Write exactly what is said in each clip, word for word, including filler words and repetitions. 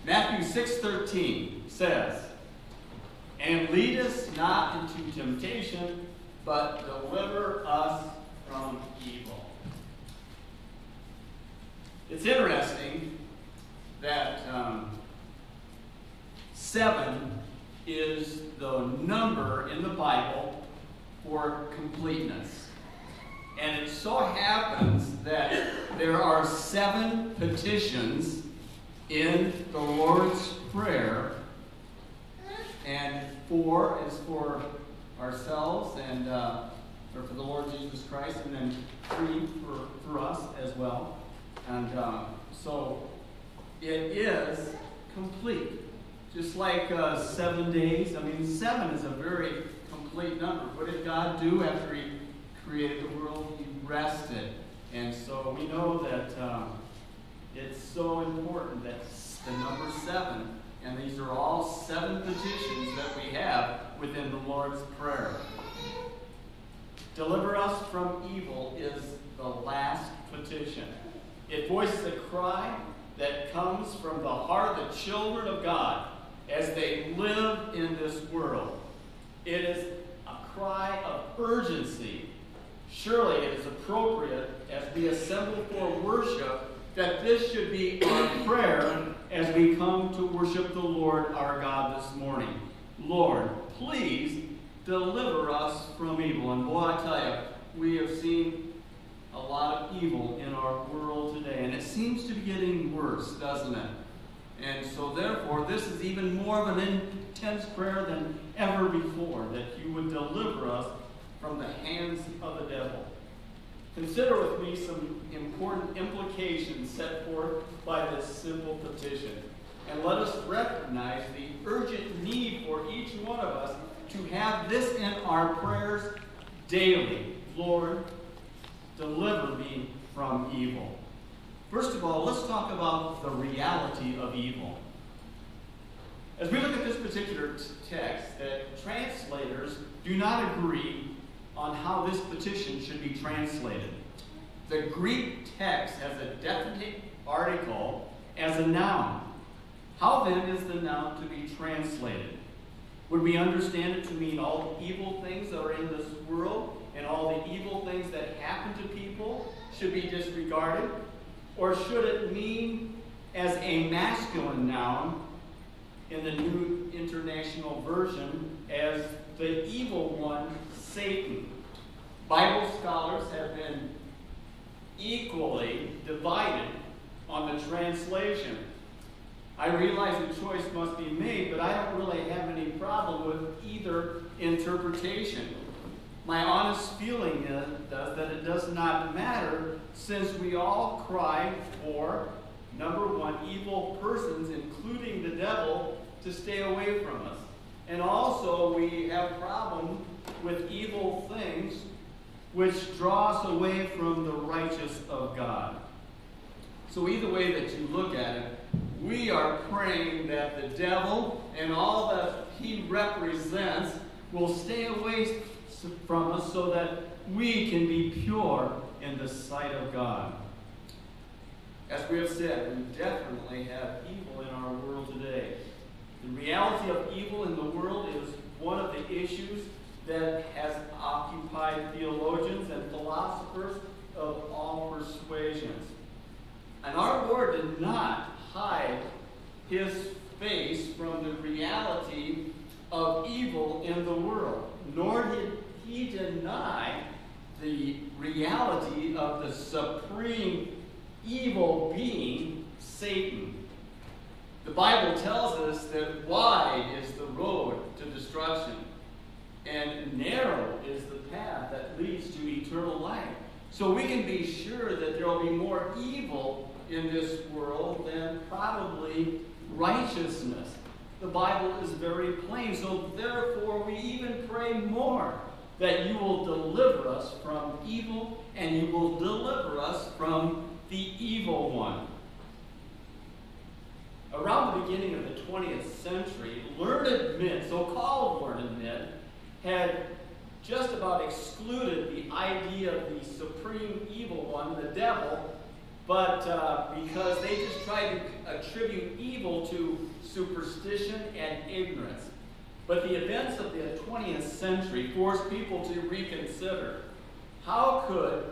Matthew six thirteen says, "And lead us not into temptation, but deliver us from evil." It's interesting that um, seven is the number in the Bible for completeness. And it so happens that there are seven petitions in the Lord's Prayer, and four is for ourselves and uh, or for the Lord Jesus Christ, and then three for, for us as well. And uh, so it is complete. Just like uh, seven days. I mean, seven is a very complete number. What did God do after He created the world? He rested. And so we know that um, it's so important that the number seven, and these are all seven petitions that we have within the Lord's Prayer. Deliver us from evil is the last petition. It voices a cry that comes from the heart of the children of God as they live in this world. It is a cry of urgency. Surely it is appropriate as we assemble for worship that this should be our prayer as we come to worship the Lord our God this morning. Lord, please deliver us from evil. And boy, I tell you, we have seen a lot of evil in our world today, and it seems to be getting worse, doesn't it? And so therefore, this is even more of an intense prayer than ever before, that you would deliver us from the hands of the devil. Consider with me some important implications set forth by this simple petition. And let us recognize the urgent need for each one of us to have this in our prayers daily. Lord, deliver me from evil. First of all, let's talk about the reality of evil. As we look at this particular t- text, that translators do not agree on how this petition should be translated. The Greek text has a definite article as a noun. How then is the noun to be translated? Would we understand it to mean all the evil things that are in this world and all the evil things that happen to people should be disregarded? Or should it mean as a masculine noun in the New International Version as the evil one, Satan? Bible scholars have been equally divided on the translation. I realize a choice must be made, but I don't really have any problem with either interpretation. My honest feeling is does that it does not matter, since we all cry for, number one, evil persons, including the devil, to stay away from us. And also we have problem with evil things which draw us away from the righteous of God. So either way that you look at it, we are praying that the devil and all that he represents will stay away from us so that we can be pure in the sight of God. As we have said, we definitely have evil in our world today. The reality of evil in the world is one of the issues that has occupied theologians and philosophers of all persuasions. And our Lord did not hide his face from the reality of evil in the world, nor did he deny the reality of the supreme evil being, Satan. The Bible tells us that wide is the road to destruction, and narrow is the path that leads to eternal life. So we can be sure that there will be more evil in this world than probably righteousness. The Bible is very plain, so therefore we even pray more that you will deliver us from evil and you will deliver us from the evil one. Around the beginning of the twentieth century, learned men, so-called learned men, had just about excluded the idea of the supreme evil one, the devil, but uh, because they just try to attribute evil to superstition and ignorance. But the events of the twentieth century forced people to reconsider. How could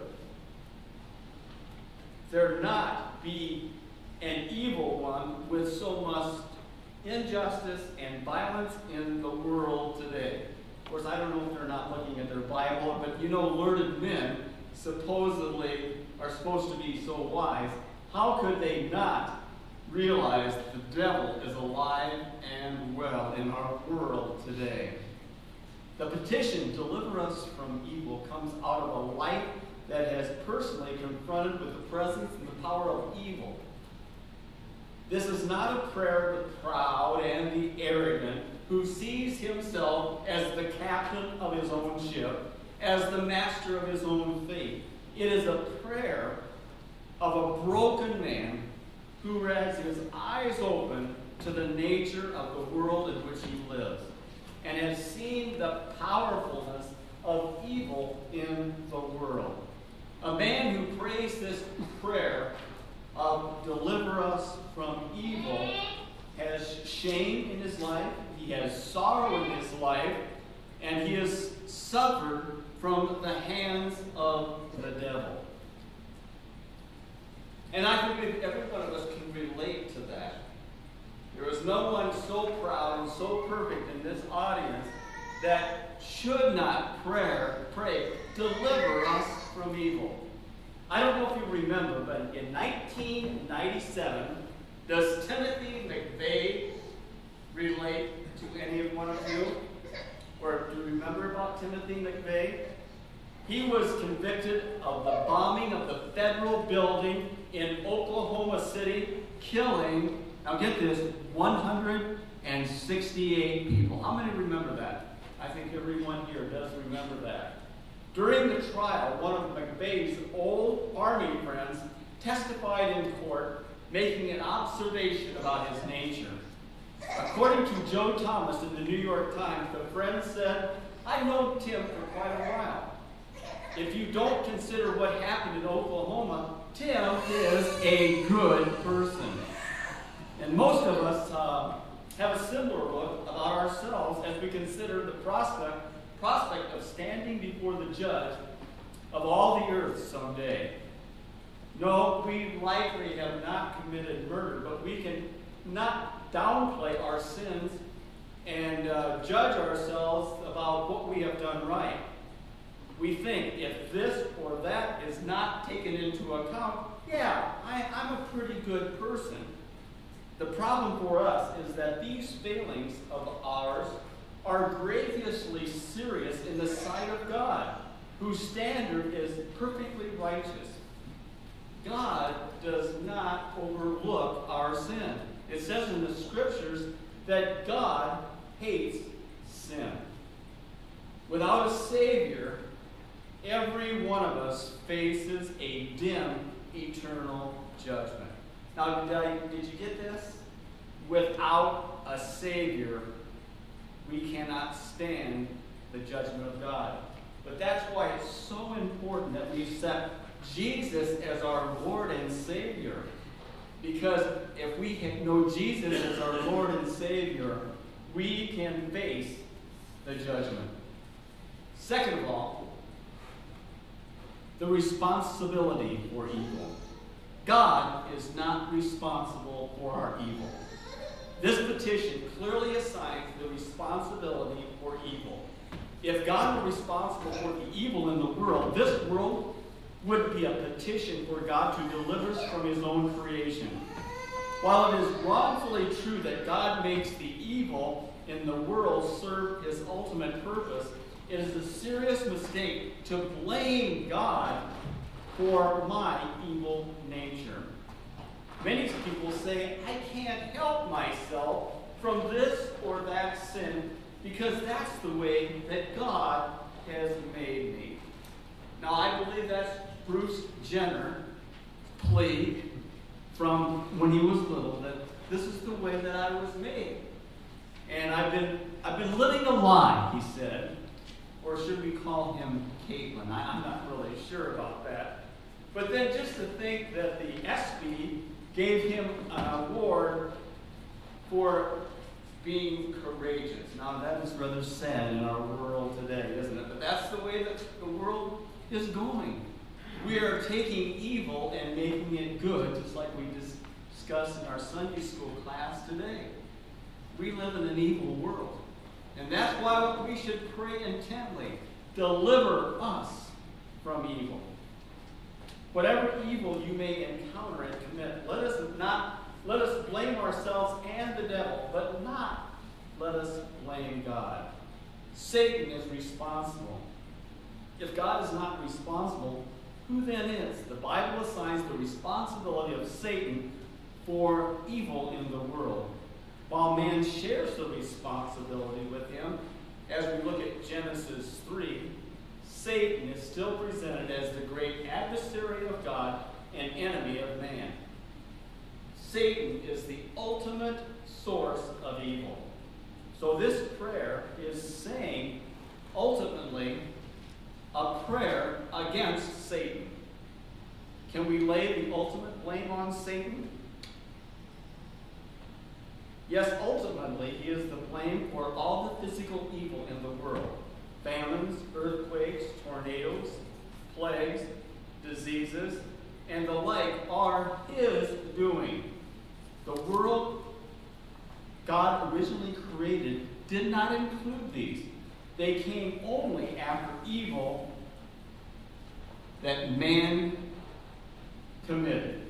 there not be an evil one with so much injustice and violence in the world today? Of course, I don't know if they're not looking at their Bible, but you know, learned men supposedly are supposed to be so wise. How could they not realize that the devil is alive and well in our world today? The petition, "Deliver us from evil," comes out of a life that has personally confronted with the presence and the power of evil. This is not a prayer of the proud and the arrogant who sees himself as the captain of his own ship, as the master of his own fate. It is a prayer of a broken man who has his eyes open to the nature of the world in which he lives and has seen the powerfulness of evil in the world. A man who prays this prayer of "deliver us from evil" has shame in his life, he has sorrow in his life, and he has suffered from the hands of the devil. And I think every one of us can relate to that. There is no one so proud and so perfect in this audience that should not pray, pray, "Deliver us from evil." I don't know if you remember, but in nineteen ninety-seven, does Timothy McVeigh relate to any one of you? Or do you remember about Timothy McVeigh? He was convicted of the bombing of the federal building in Oklahoma City, killing, now get this, one hundred sixty-eight people. How many remember that? I think everyone here does remember that. During the trial, one of McVeigh's old Army friends testified in court, making an observation about his nature. According to Joe Thomas in the New York Times, the friend said, "I've known Tim for quite a while. If you don't consider what happened in Oklahoma, Tim is a good person." And most of us uh, have a similar look about ourselves as we consider the prospect, prospect of standing before the judge of all the earth someday. No, we likely have not committed murder, but we can not downplay our sins and uh, judge ourselves about what we have done right. We think if this or that is not taken into account, yeah, I, I'm a pretty good person. The problem for us is that these failings of ours are grievously serious in the sight of God, whose standard is perfectly righteous. God does not overlook our sin. It says in the scriptures that God hates sin. Without a Savior, every one of us faces a dim, eternal judgment. Now, did, I, did you get this? Without a Savior, we cannot stand the judgment of God. But that's why it's so important that we set Jesus as our Lord and Savior. Because if we know Jesus as our Lord and Savior, we can face the judgment. Second of all, the responsibility for evil. God is not responsible for our evil. This petition clearly assigns the responsibility for evil. If God were responsible for the evil in the world, this world would be a petition for God to deliver us from his own creation. While it is wrongfully true that God makes the evil in the world serve his ultimate purpose, it is a serious mistake to blame God for my evil nature. Many people say, I can't help myself from this or that sin because that's the way that God has made me. Now, I believe that's Bruce Jenner plea from when he was little, that this is the way that I was made. And I've been I've been living a lie, he said. Or should we call him Caitlin? I, I'm not really sure about that. But then just to think that the S B gave him an award for being courageous. Now that is rather sad in our world today, isn't it? But that's the way that the world is going. We are taking evil and making it good, just like we discussed in our Sunday school class today. We live in an evil world. And that's why we should pray intently. Deliver us from evil. Whatever evil you may encounter and commit, let us not let us blame ourselves and the devil, but not let us blame God. Satan is responsible. If God is not responsible, who then is? The Bible assigns the responsibility of Satan for evil in the world, while man shares the responsibility with him. As we look at Genesis three, Satan is still presented as the great adversary of God and enemy of man. Satan is the ultimate source of evil. So this prayer is saying, ultimately, a prayer against Satan. Can we lay the ultimate blame on Satan? Yes, ultimately, he is the blame for all the physical evil in the world. Famines, earthquakes, tornadoes, plagues, diseases, and the like are his doing. The world God originally created did not include these. They came only after evil that man committed.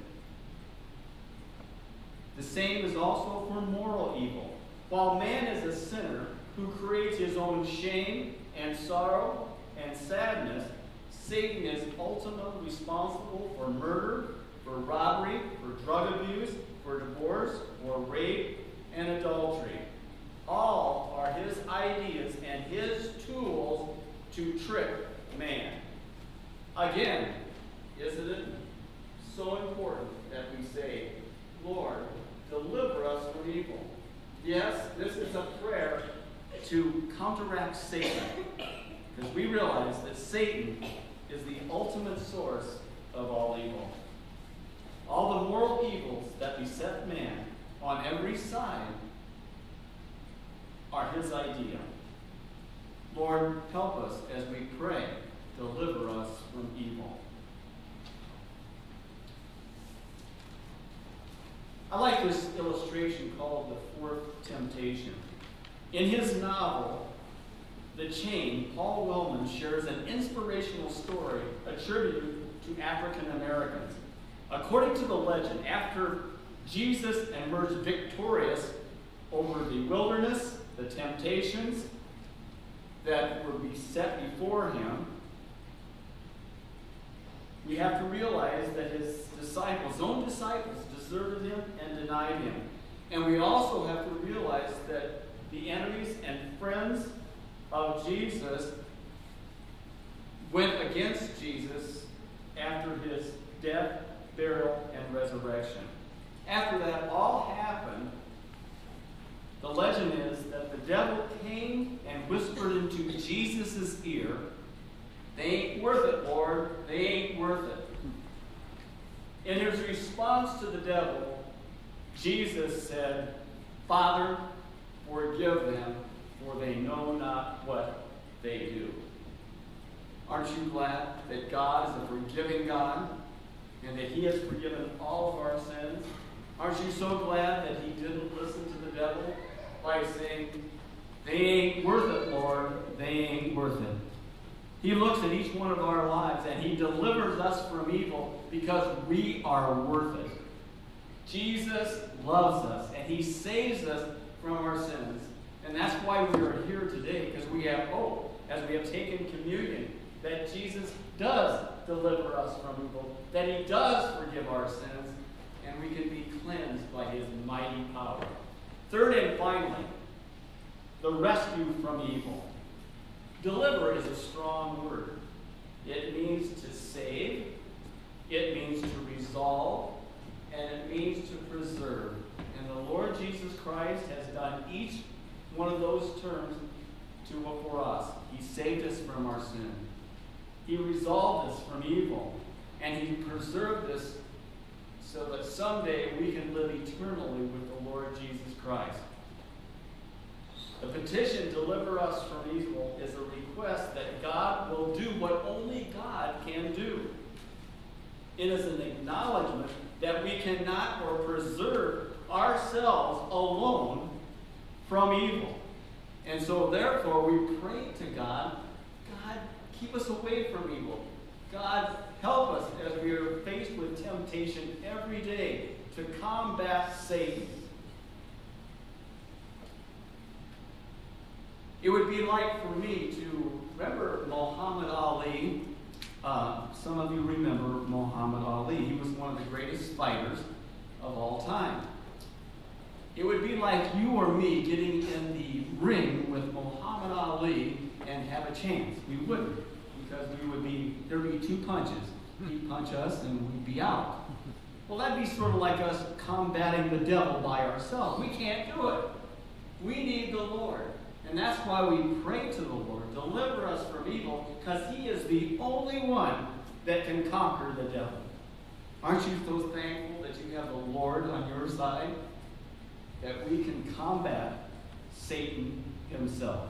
The same is also for moral evil. While man is a sinner who creates his own shame and sorrow and sadness, Satan is ultimately responsible for murder, for robbery, for drug abuse, for divorce, for rape, and adultery. All are his ideas and his tools to trick man. Again, isn't it so important that we say, Lord, deliver us from evil? Yes, this is a prayer to counteract Satan, because we realize that Satan is the ultimate source of all evil. All the moral evils that beset man on every side are his idea. Lord, help us as we pray, deliver us from evil. I like this illustration called The Fourth Temptation. In his novel, The Chain, Paul Wellman shares an inspirational story attributed to African Americans. According to the legend, after Jesus emerged victorious over the wilderness, the temptations that were beset before him, we have to realize that his disciples, his own disciples, deserted him and denied him. And we also have to realize that the enemies and friends of Jesus went against Jesus after his death, burial, and resurrection. After that all happened, the legend is that the devil came and whispered into Jesus' ear, "They ain't worth it, Lord. They ain't worth it." In his response to the devil, Jesus said, "Father, forgive them, for they know not what they do." Aren't you glad that God is a forgiving God and that he has forgiven all of our sins? Aren't you so glad that he didn't listen to the devil by saying, "They ain't worth it, Lord. They ain't worth it"? He looks at each one of our lives and he delivers us from evil because we are worth it. Jesus loves us and he saves us from our sins. And that's why we are here today, because we have hope as we have taken communion that Jesus does deliver us from evil, that he does forgive our sins, and we can be cleansed by his mighty power. Third and finally, the rescue from evil. Deliver is a strong word. It means to save, it means to resolve, and it means to preserve. And the Lord Jesus Christ has done each one of those terms to for us. He saved us from our sin. He resolved us from evil. And he preserved this so that someday we can live eternally with the Lord Jesus Christ. The petition, deliver us from evil, is a request that God will do what only God can do. It is an acknowledgement that we cannot or preserve ourselves alone from evil. And so therefore we pray to God, God, keep us away from evil. God, help us as we are faced with temptation every day to combat Satan. It would be like for me to remember Muhammad Ali. Uh, some of you remember Muhammad Ali. He was one of the greatest fighters of all time. It would be like you or me getting in the ring with Muhammad Ali and have a chance. We wouldn't, because we would be, there would be two punches. He'd punch us and we'd be out. Well, that'd be sort of like us combating the devil by ourselves. We can't do it. We need the Lord. And that's why we pray to the Lord, deliver us from evil, because he is the only one that can conquer the devil. Aren't you so thankful that you have the Lord on your side? That we can combat Satan himself.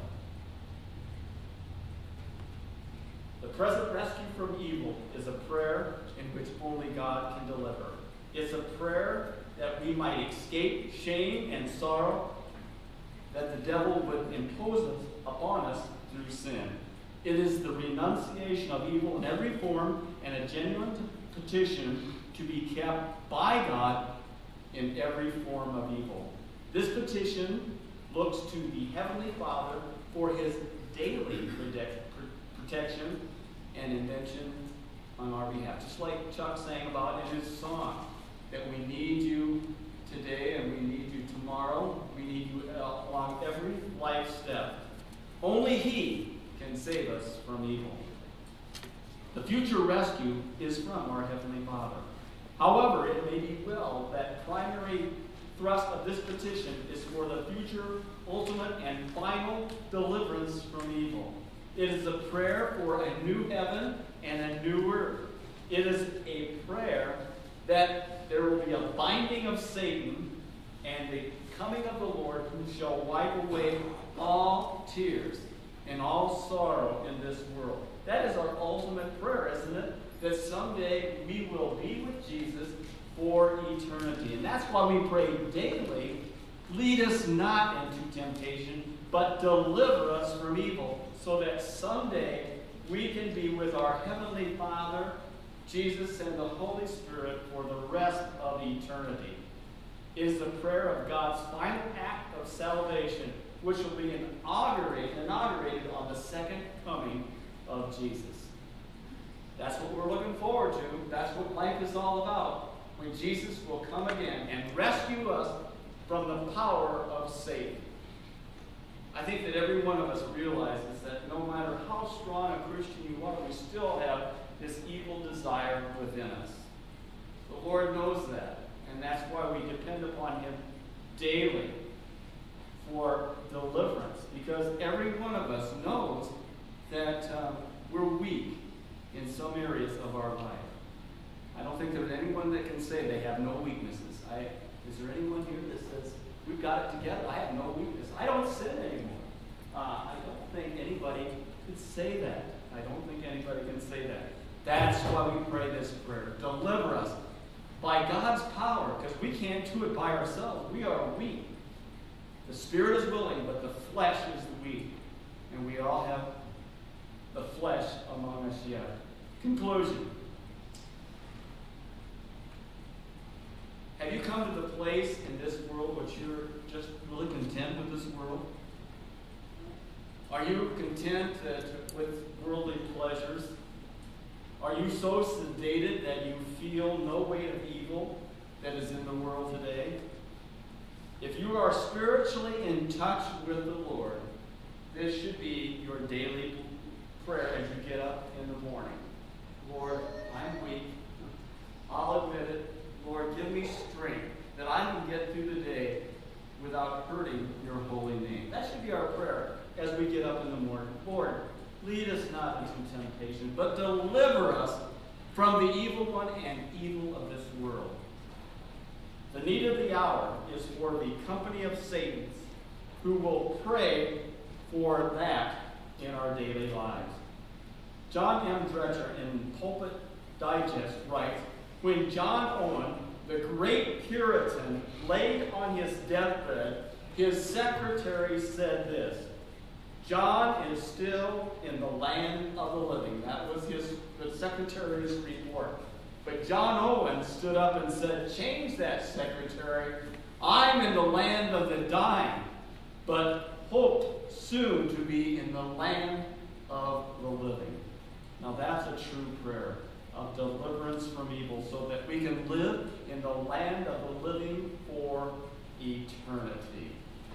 The present rescue from evil is a prayer in which only God can deliver. It's a prayer that we might escape shame and sorrow that the devil would impose upon us through sin. It is the renunciation of evil in every form and a genuine petition to be kept by God in every form of evil. This petition looks to the Heavenly Father for his daily protect, protection and invention on our behalf. Just like Chuck sang about in his song, that we need you today and we need you tomorrow. We need you along every life step. Only he can save us from evil. The future rescue is from our Heavenly Father. However, it may be well that primary thrust of this petition is for the future, ultimate, and final deliverance from evil. It is a prayer for a new heaven and a new earth. It is a prayer that there will be a binding of Satan and the coming of the Lord, who shall wipe away all tears and all sorrow in this world. That is our ultimate prayer, isn't it? That someday we will be with Jesus for eternity. And that's why we pray daily, lead us not into temptation, but deliver us from evil, so that someday we can be with our Heavenly Father, Jesus, and the Holy Spirit for the rest of eternity. It is the prayer of God's final act of salvation, which will be inaugurated, inaugurated on the second coming of Jesus. That's what we're looking forward to. That's what life is all about. When Jesus will come again and rescue us from the power of Satan. I think that every one of us realizes that no matter how strong a Christian you are, we still have this evil desire within us. The Lord knows that, and that's why we depend upon him daily for deliverance, because every one of us knows that um, we're weak in some areas of our life. I don't think there's anyone that can say they have no weaknesses. I, is there anyone here that says, we've got it together, I have no weakness, I don't sin anymore? Uh, I don't think anybody could say that. I don't think anybody can say that. That's why we pray this prayer. Deliver us by God's power, because we can't do it by ourselves. We are weak. The spirit is willing, but the flesh is weak. And we all have the flesh among us yet. Conclusion. Have you come to the place in this world which you're just really content with this world? Are you content that, with worldly pleasures? Are you so sedated that you feel no weight of evil that is in the world today? If you are spiritually in touch with the Lord, this should be your daily prayer as you get up in the morning. Lord, I'm weak. I'll admit it. Lord, give me strength that I can get through the day without hurting your holy name. That should be our prayer as we get up in the morning. Lord, lead us not into temptation, but deliver us from the evil one and evil of this world. The need of the hour is for the company of Satans who will pray for that in our daily lives. John M. Dretcher in Pulpit Digest writes, when John Owen, the great Puritan, laid on his deathbed, his secretary said this, John is still in the land of the living. That was his the secretary's report. But John Owen stood up and said, change that, secretary. I'm in the land of the dying, but hope soon to be in the land of the living. Now that's a true prayer of deliverance from evil so that we can live in the land of the living for eternity.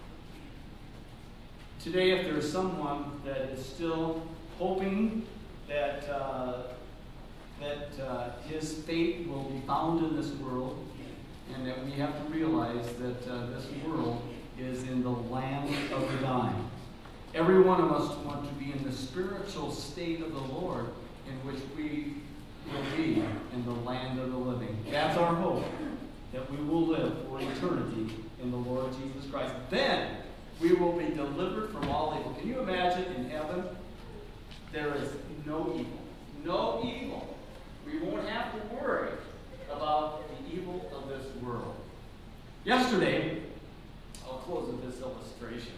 Today, if there's someone that is still hoping that uh, that uh, his fate will be found in this world, and that we have to realize that uh, this world is in the land of the dying. Every one of us want to be in the spiritual state of the Lord in which we will be in the land of the living. That's our hope, that we will live for eternity in the Lord Jesus Christ. Then we will be delivered from all evil. Can you imagine in heaven? There is no evil. No evil. We won't have to worry about the evil of this world. Yesterday, I'll close with this illustration.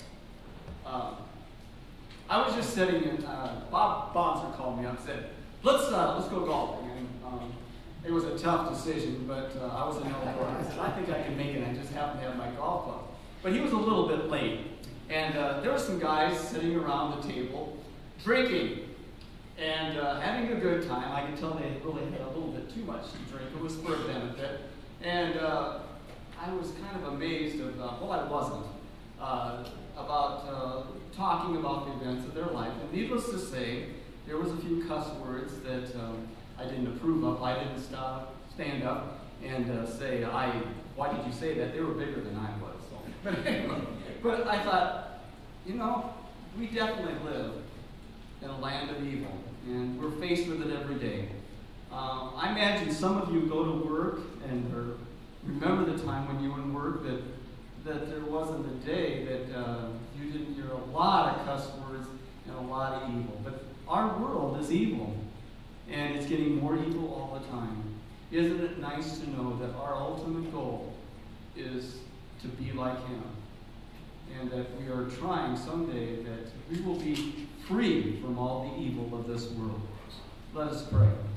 Um, I was just sitting in, uh, Bob Bonser called me up and said, let's, uh, let's go golfing. And, um, it was a tough decision, but uh, I was in Illinois. I said, I think I can make it. I just happen to have my golf club. But he was a little bit late. And uh, there were some guys sitting around the table drinking and uh, having a good time. I could tell they really had a little bit too much to drink. It was for a benefit. And uh, I was kind of amazed of, uh, well, I wasn't, uh, about uh, talking about the events of their life. And needless to say, there was a few cuss words that um, I didn't approve of. I didn't stop, stand up and uh, say, I, why did you say that? They were bigger than I was. So. But anyway, but I thought, you know, we definitely live in a land of evil, and we're faced with it every day. Um, I imagine some of you go to work and or remember the time when you were in work that that there wasn't a day that uh, you didn't hear a lot of cuss words and a lot of evil. But our world is evil, and it's getting more evil all the time. Isn't it nice to know that our ultimate goal is to be like Him, and that we are trying someday that we will be free from all the evil of this world? Let us pray.